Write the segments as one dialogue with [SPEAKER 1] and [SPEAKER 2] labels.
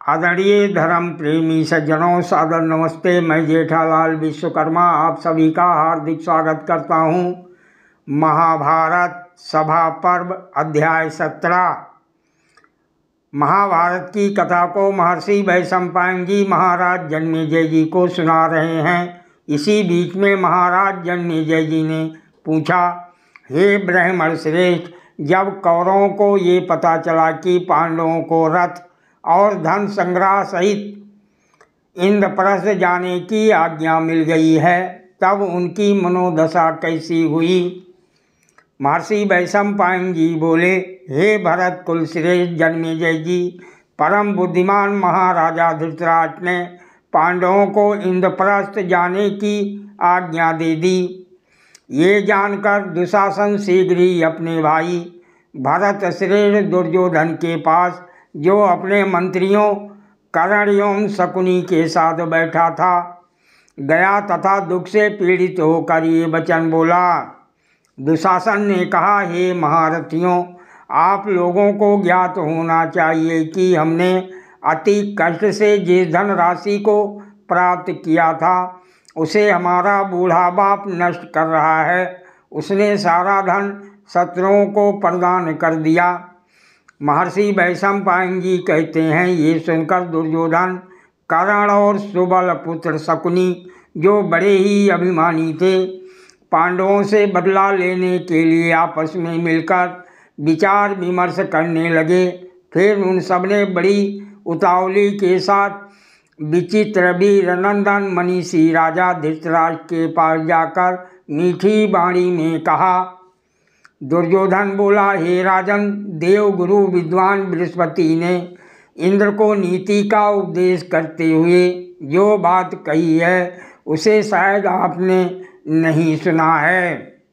[SPEAKER 1] आदरणीय धर्म प्रेमी सज्जनों, सादर नमस्ते। मैं जेठालाल विश्वकर्मा आप सभी का हार्दिक स्वागत करता हूँ। महाभारत सभा पर्व अध्याय 17। महाभारत की कथा को महर्षि वैशंपायन जी महाराज जन्मेजय जी को सुना रहे हैं। इसी बीच में महाराज जन्मेजय जी ने पूछा, हे ब्राह्मण श्रेष्ठ, जब कौरवों को ये पता चला कि पांडवों को रथ और धन संग्रह सहित इंद्रप्रस्थ जाने की आज्ञा मिल गई है, तब उनकी मनोदशा कैसी हुई। महर्षि वैशंपायन जी बोले, हे भरत कुल श्रेष्ठ जन्मेजय जी, परम बुद्धिमान महाराजा धृतराष्ट्र ने पांडवों को इंद्रप्रस्थ जाने की आज्ञा दे दी। ये जानकर दुशासन शीघ्र ही अपने भाई भरत श्रेष्ठ दुर्योधन के पास, जो अपने मंत्रियों कर्ण एवं शकुनी के साथ बैठा था, गया तथा दुख से पीड़ित होकर ये वचन बोला। दुशासन ने कहा, हे महारथियों, आप लोगों को ज्ञात होना चाहिए कि हमने अति कष्ट से जिस धन राशि को प्राप्त किया था, उसे हमारा बूढ़ा बाप नष्ट कर रहा है। उसने सारा धन शत्रुओं को प्रदान कर दिया। महर्षि वैशंपायन जी कहते हैं, ये सुनकर दुर्योधन, कर्ण और सुबल पुत्र शकुनी, जो बड़े ही अभिमानी थे, पांडवों से बदला लेने के लिए आपस में मिलकर विचार विमर्श करने लगे। फिर उन सब ने बड़ी उतावली के साथ विचित्र वीरनंदन मनीषी राजा धृतराष्ट्र के पास जाकर मीठी वाणी में कहा। दुर्योधन बोला, हे राजन, देवगुरु विद्वान बृहस्पति ने इंद्र को नीति का उपदेश करते हुए जो बात कही है, उसे शायद आपने नहीं सुना है।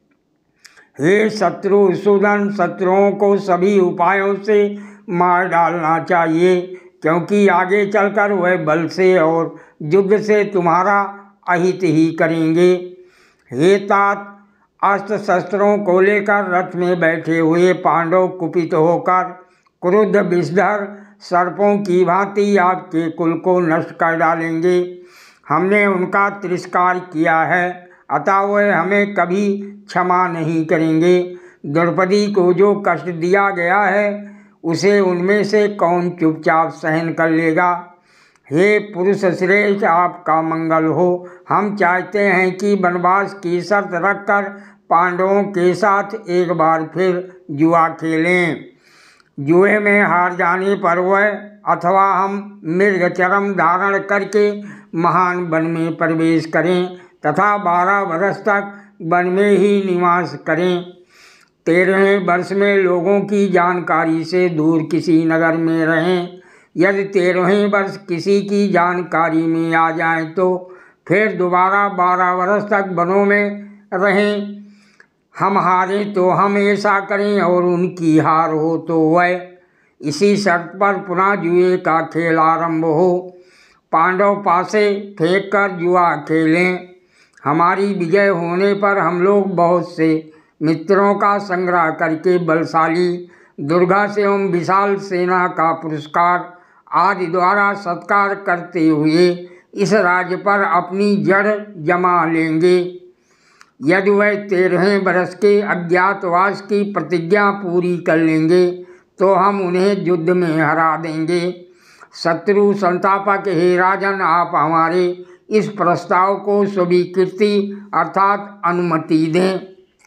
[SPEAKER 1] हे शत्रुसूदन, शत्रुओं को सभी उपायों से मार डालना चाहिए, क्योंकि आगे चलकर वह बल से और युद्ध से तुम्हारा अहित ही करेंगे। हे तात, अस्त्र शस्त्रों को लेकर रथ में बैठे हुए पांडव कुपित होकर क्रुद्ध विषधर सर्पों की भांति आपके कुल को नष्ट कर डालेंगे। हमने उनका तिरस्कार किया है, अतः वह हमें कभी क्षमा नहीं करेंगे। द्रौपदी को जो कष्ट दिया गया है, उसे उनमें से कौन चुपचाप सहन कर लेगा। हे पुरुष श्रेष्ठ, आपका मंगल हो। हम चाहते हैं कि वनवास की शर्त रखकर पांडवों के साथ एक बार फिर जुआ खेलें। जुए में हार जाने पर वह अथवा हम मृग चर्म धारण करके महान वन में प्रवेश करें तथा 12 वर्ष तक वन में ही निवास करें। 13वें वर्ष में लोगों की जानकारी से दूर किसी नगर में रहें। यदि 13वें वर्ष किसी की जानकारी में आ जाए तो फिर दोबारा 12 वर्ष तक वनों में रहें। हम हारें तो हम ऐसा करें और उनकी हार हो तो वह। इसी शर्त पर पुनः जुए का खेल आरंभ हो। पांडव पासे फेंक कर जुआ खेलें। हमारी विजय होने पर हम लोग बहुत से मित्रों का संग्रह करके बलशाली दुर्गा से एवं विशाल सेना का पुरस्कार आदि द्वारा सत्कार करते हुए इस राज्य पर अपनी जड़ जमा लेंगे। यदि वह 13वें वर्ष के अज्ञातवास की प्रतिज्ञा पूरी कर लेंगे तो हम उन्हें युद्ध में हरा देंगे। शत्रु संतापक हे राजन, आप हमारे इस प्रस्ताव को स्वीकृति अर्थात अनुमति दें।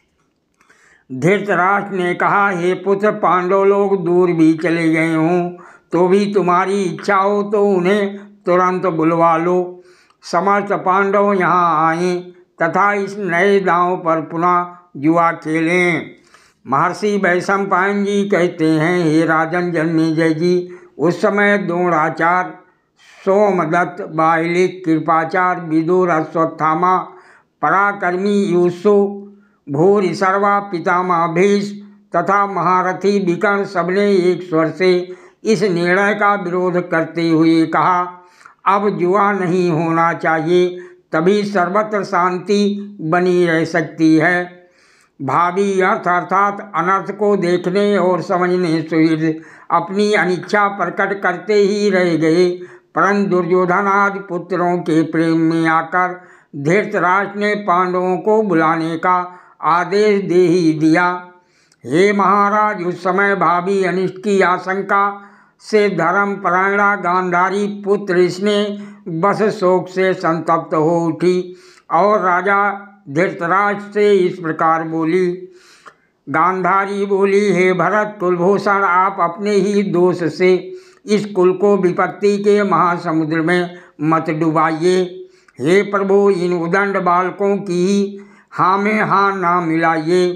[SPEAKER 1] धृतराष्ट्र ने कहा, हे पुत्र, पांडव लोग दूर भी चले गए हों तो भी तुम्हारी इच्छा हो तो उन्हें तुरंत बुलवा लो। समस्त पांडव यहाँ आएं तथा इस नए दांव पर पुनः जुआ खेलें। महर्षि वैशंपायन जी कहते हैं, हे राजन जन्मेजय जी, उस समय द्रोणाचार्य, सोमदत्त, बाहिलिक, कृपाचार्य, विदुर, अश्वत्थामा, पराक्रमी युसु, भूरिश्रवा, पितामह भीष्म तथा महारथी विकर्ण सबने एक स्वर से इस निर्णय का विरोध करते हुए कहा, अब जुआ नहीं होना चाहिए, तभी सर्वत्र शांति बनी रह सकती है। भावी अर्थ अर्थात अनर्थ को देखने और समझने सुहृद अपनी अनिच्छा प्रकट करते ही रह गए, परंतु दुर्योधन आदि पुत्रों के प्रेम में आकर धृतराष्ट्र ने पांडवों को बुलाने का आदेश दे ही दिया। हे महाराज, उस समय भावी अनिष्ट की आशंका से धर्मपरायणा गांधारी पुत्र इसने बस शोक से संतप्त हो उठी और राजा धृतराष्ट्र से इस प्रकार बोली। गांधारी बोली, हे भरत कुलभूषण, आप अपने ही दोष से इस कुल को विपत्ति के महासमुद्र में मत डुबाइए। हे प्रभु, इन उदंड बालकों की हाँ में हाँ ना मिलाइए।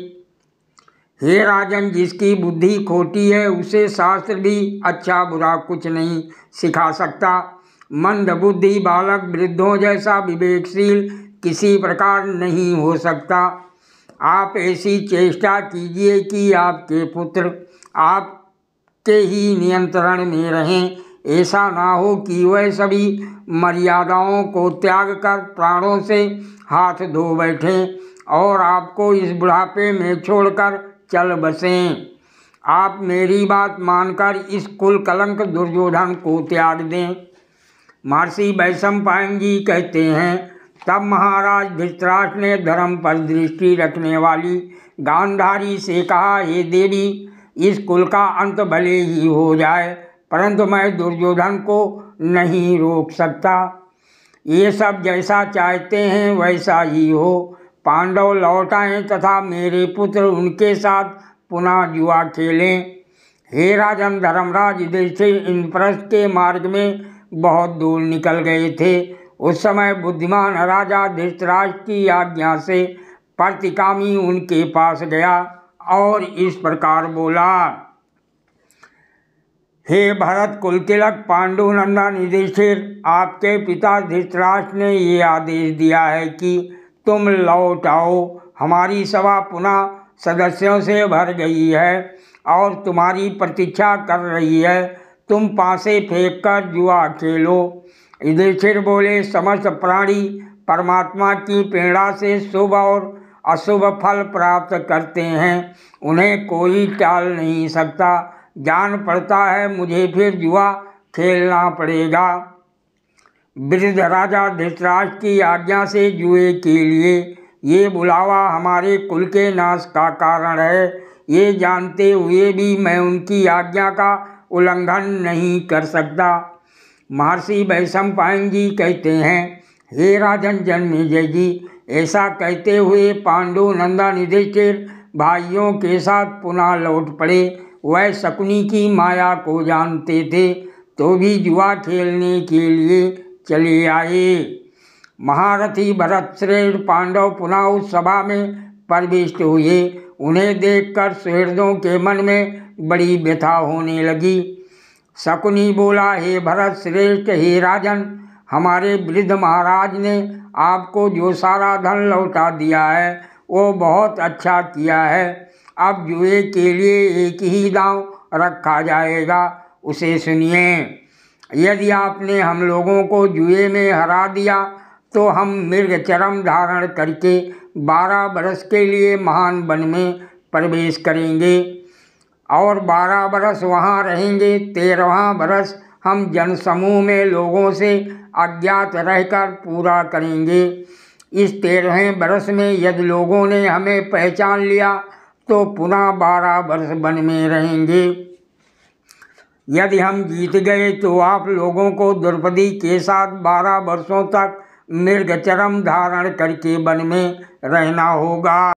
[SPEAKER 1] हे राजन, जिसकी बुद्धि खोटी है उसे शास्त्र भी अच्छा बुरा कुछ नहीं सिखा सकता। मंद बुद्धि बालक वृद्धों जैसा विवेकशील किसी प्रकार नहीं हो सकता। आप ऐसी चेष्टा कीजिए कि आपके पुत्र आपके ही नियंत्रण में रहें। ऐसा ना हो कि वह सभी मर्यादाओं को त्याग कर प्राणों से हाथ धो बैठें और आपको इस बुढ़ापे में छोड़कर चल बसें। आप मेरी बात मानकर इस कुल कलंक दुर्योधन को त्याग दें। महर्षि वैशंपायन जी कहते हैं, तब महाराज धृतराष्ट्र ने धर्म पर दृष्टि रखने वाली गांधारी से कहा, हे देवी, इस कुल का अंत भले ही हो जाए, परंतु मैं दुर्योधन को नहीं रोक सकता। ये सब जैसा चाहते हैं वैसा ही हो। पांडव लौट आएं तथा मेरे पुत्र उनके साथ पुनः जुआ खेलें। हे राजन धर्मराज युधिष्ठिर इंद्रप्रस्थ के मार्ग में बहुत दूर निकल गए थे। उस समय बुद्धिमान राजा धृतराष्ट्र की आज्ञा से प्रतिकामी उनके पास गया और इस प्रकार बोला, हे भरत कुलतिलक पांडुनंदन युधिष्ठिर, आपके पिता धृतराष्ट्र ने ये आदेश दिया है कि तुम लौट आओ। हमारी सभा पुनः सदस्यों से भर गई है और तुम्हारी प्रतीक्षा कर रही है। तुम पासे फेंक कर जुआ खेलो। युधिष्ठिर बोले, समस्त प्राणी परमात्मा की प्रेरणा से शुभ और अशुभ फल प्राप्त करते हैं, उन्हें कोई टाल नहीं सकता। जान पड़ता है मुझे फिर जुआ खेलना पड़ेगा। वृद्ध राजा धृतराष्ट्र की आज्ञा से जुए के लिए ये बुलावा हमारे कुल के नाश का कारण है। ये जानते हुए भी मैं उनकी आज्ञा का उल्लंघन नहीं कर सकता। महर्षि वैशंपायन जी कहते हैं, हे राजन जन्मेजय जी, ऐसा कहते हुए पांडुनंदन युधिष्ठिर भाइयों के साथ पुनः लौट पड़े। वह शकुनी की माया को जानते थे तो भी जुआ खेलने के लिए चले आए। महारथी भरत श्रेष्ठ पांडव पुनः उस सभा में प्रविष्ट हुए। उन्हें देखकर सुहृदों के मन में बड़ी व्यथा होने लगी। शकुनी बोला, हे भरत श्रेष्ठ, हे राजन, हमारे वृद्ध महाराज ने आपको जो सारा धन लौटा दिया है वो बहुत अच्छा किया है। अब जुए के लिए एक ही दांव रखा जाएगा, उसे सुनिए। यदि आपने हम लोगों को जुए में हरा दिया तो हम मृग चर्म धारण करके 12 बरस के लिए महान वन में प्रवेश करेंगे और 12 बरस वहाँ रहेंगे। 13वां बरस हम जनसमूह में लोगों से अज्ञात रहकर पूरा करेंगे। इस 13वें बरस में यदि लोगों ने हमें पहचान लिया तो पुनः 12 वर्ष वन में रहेंगे। यदि हम जीत गए तो आप लोगों को द्रौपदी के साथ 12 वर्षों तक मृग चर्म धारण करके वन में रहना होगा।